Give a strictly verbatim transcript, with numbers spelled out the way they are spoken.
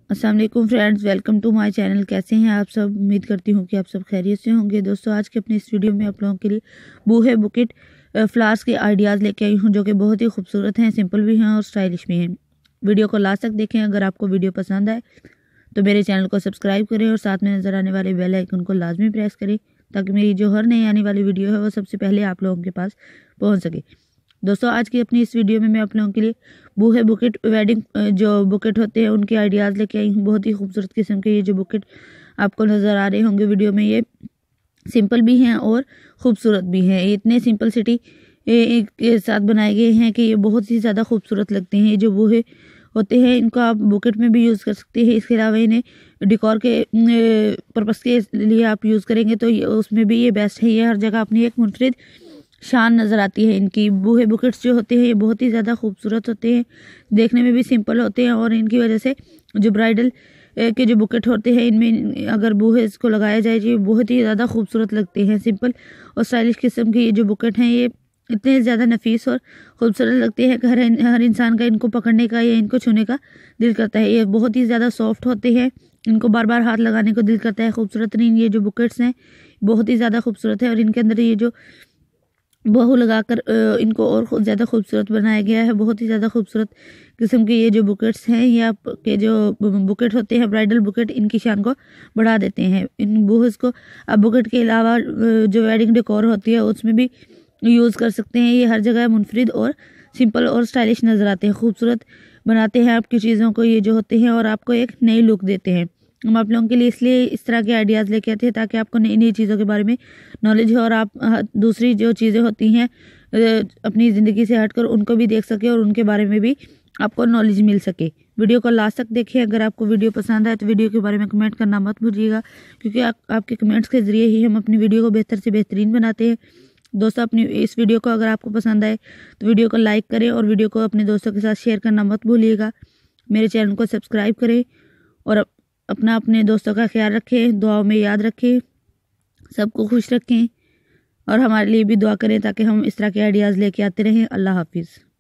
अस्सलाम वालेकुम friends, welcome to my channel. कैसे हैं आप सब? उम्मीद करती हूँ कि आप सब खैरियत से होंगे। दोस्तों, आज के अपने इस वीडियो में आप लोगों के लिए बूहे बुकेट फ्लावर्स के आइडियाज़ लेके आई हूँ, जो कि बहुत ही खूबसूरत हैं, सिंपल भी हैं और स्टाइलिश भी हैं। वीडियो को लास्ट तक देखें। अगर आपको वीडियो पसंद आए तो मेरे चैनल को सब्सक्राइब करें और साथ में नज़र आने वाले बेल आइकन को लाजमी प्रेस करें, ताकि मेरी जो हर नई आने वाली वीडियो है वो सबसे पहले आप लोगों के पास पहुँच सके। दोस्तों, आज की अपनी इस वीडियो में मैं आप लोगों के लिए बूहे बुकेट वेडिंग जो बुकेट होते हैं उनके आइडियाज़ लेके आई हूँ। बहुत ही खूबसूरत किस्म के ये जो बुकेट आपको नज़र आ रहे होंगे वीडियो में, ये सिंपल भी हैं और ख़ूबसूरत भी हैं। ये इतने सिंपल सिटी के साथ बनाए गए हैं कि ये बहुत ही ज़्यादा खूबसूरत लगते हैं। ये जो बूहे होते हैं इनको आप बुकेट में भी यूज़ कर सकते हैं। इसके अलावा इन्हें डेकोर के पर्पज़ के लिए आप यूज़ करेंगे तो उसमें भी ये बेस्ट है। ये हर जगह अपनी एक मुनफरिद शान नज़र आती है। इनकी बूहे बुकेट्स जो होते हैं ये बहुत ही ज़्यादा खूबसूरत होते हैं, देखने में भी सिंपल होते हैं और इनकी वजह से जो ब्राइडल के जो बुकेट होते हैं इनमें अगर बूहे इसको लगाया जाए ये बहुत ही ज़्यादा खूबसूरत लगते हैं। सिंपल और स्टाइलिश किस्म के ये जो बुकेट हैं ये इतने ज़्यादा नफीस और खूबसूरत लगते हैं कि हर हर इंसान का इनको पकड़ने का या इनको छूने का दिल करता है। ये बहुत ही ज़्यादा सॉफ्ट होते हैं, इनको बार बार हाथ लगाने को दिल करता है। खूबसूरत नहीं, ये जो बुकेट्स हैं बहुत ही ज़्यादा खूबसूरत है और इनके अंदर ये जो बहू लगाकर इनको और ज़्यादा खूबसूरत बनाया गया है। बहुत ही ज़्यादा खूबसूरत किस्म के ये जो बुकेट्स हैं, ये आपके जो बुकेट होते हैं ब्राइडल बुकेट, इनकी शान को बढ़ा देते हैं। इन बूहेस को आप बुकेट के अलावा जो वेडिंग डेकोर होती है उसमें भी यूज़ कर सकते हैं। ये हर जगह मुनफरिद और सिंपल और स्टाइलिश नज़र आते हैं, खूबसूरत बनाते हैं आपकी चीज़ों को ये जो होते हैं और आपको एक नई लुक देते हैं। हम आप लोगों के लिए इसलिए इस तरह के आइडियाज़ लेके आते हैं ताकि आपको नई नई चीज़ों के बारे में नॉलेज हो और आप दूसरी जो चीज़ें होती हैं अपनी ज़िंदगी से हटकर उनको भी देख सके और उनके बारे में भी आपको नॉलेज मिल सके। वीडियो को लास्ट तक देखें। अगर आपको वीडियो पसंद आए तो वीडियो के बारे में कमेंट करना मत भूलिएगा, क्योंकि आप, आपके कमेंट्स के ज़रिए ही हम अपनी वीडियो को बेहतर से बेहतरीन बनाते हैं। दोस्तों, अपनी इस वीडियो को अगर आपको पसंद आए तो वीडियो को लाइक करें और वीडियो को अपने दोस्तों के साथ शेयर करना मत भूलिएगा। मेरे चैनल को सब्सक्राइब करें और अपना अपने दोस्तों का ख्याल रखें, दुआओं में याद रखें, सबको खुश रखें और हमारे लिए भी दुआ करें ताकि हम इस तरह के आइडियाज़ लेके आते रहें। अल्लाह हाफिज़।